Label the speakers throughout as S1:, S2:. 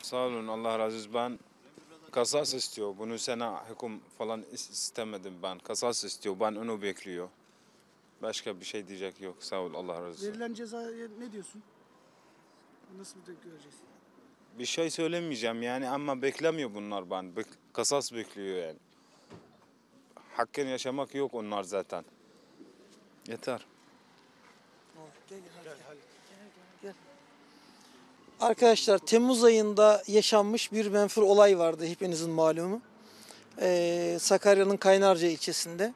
S1: Sağ olun, Allah razı olsun. Ben kasas istiyor. Bunu sana hüküm falan istemedim ben. Kasas istiyor. Ben onu bekliyor. Başka bir şey diyecek yok. Sağ ol, Allah razı olsun.
S2: Verilen cezaya ne diyorsun? Nasıl bir tepki vereceksin?
S1: Bir şey söylemeyeceğim yani ama beklemiyor bunlar ben. Kasas bekliyor yani. Hakkın yaşamak yok onlar zaten. Yeter.
S3: Arkadaşlar Temmuz ayında yaşanmış bir menfur olay vardı hepinizin malumu. Sakarya'nın Kaynarca ilçesinde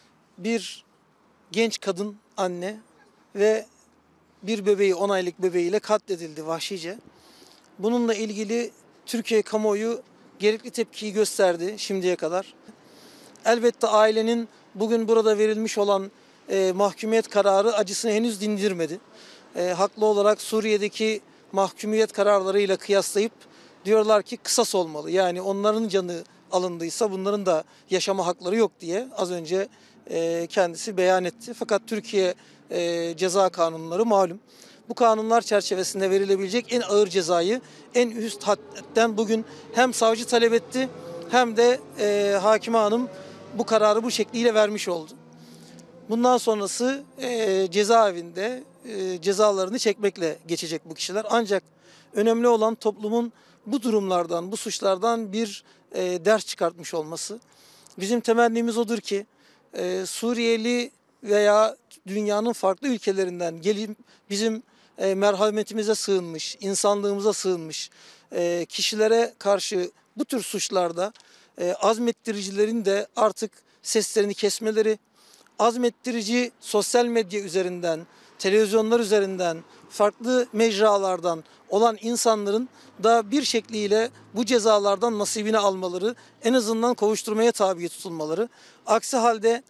S3: bir genç kadın anne ve bir bebeği 10 aylık bebeğiyle katledildi vahşice. Bununla ilgili Türkiye kamuoyu gerekli tepkiyi gösterdi şimdiye kadar. Elbette ailenin bugün burada verilmiş olan mahkumiyet kararı acısını henüz dindirmedi. Haklı olarak Suriye'deki mahkumiyet kararlarıyla kıyaslayıp diyorlar ki kısas olmalı. Yani onların canı alındıysa bunların da yaşama hakları yok diye az önce kendisi beyan etti. Fakat Türkiye ceza kanunları malum. Bu kanunlar çerçevesinde verilebilecek en ağır cezayı en üst hadden bugün hem savcı talep etti hem de hakime hanım bu kararı bu şekliyle vermiş oldu. Bundan sonrası cezaevinde cezalarını çekmekle geçecek bu kişiler. Ancak önemli olan toplumun bu durumlardan, bu suçlardan bir ders çıkartmış olması. Bizim temennimiz odur ki Suriyeli veya dünyanın farklı ülkelerinden gelip bizim merhametimize sığınmış, insanlığımıza sığınmış kişilere karşı bu tür suçlarda azmettiricilerin de artık seslerini kesmeleri, azmettirici sosyal medya üzerinden, televizyonlar üzerinden, farklı mecralardan olan insanların da bir şekliyle bu cezalardan nasibini almaları, en azından kovuşturmaya tabi tutulmaları. Aksi halde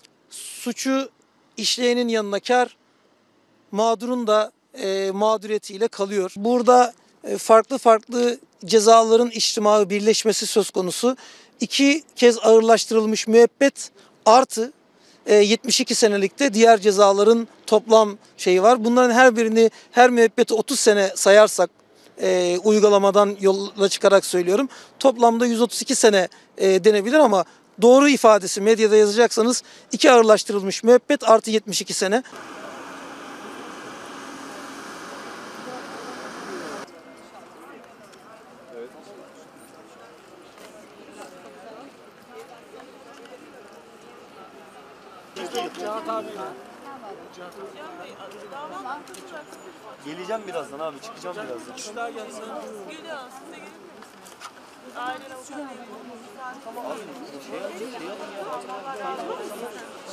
S3: suçu işleyenin yanına kar, mağdurun da mağduriyetiyle kalıyor. Burada farklı cezaların içtimai birleşmesi söz konusu. 2 kez ağırlaştırılmış müebbet artı 72 senelikte diğer cezaların toplam şeyi var. Bunların her birini, her müebbeti 30 sene sayarsak uygulamadan yola çıkarak söylüyorum. Toplamda 132 sene denebilir ama doğru ifadesi medyada yazacaksanız 2 ağırlaştırılmış müebbet artı 72 sene.
S4: Geleceğim birazdan abi, çıkacağım birazdan.
S5: Geliyor, siz de gelir misiniz? Ailen avukat.
S4: Abi şey yapın ya.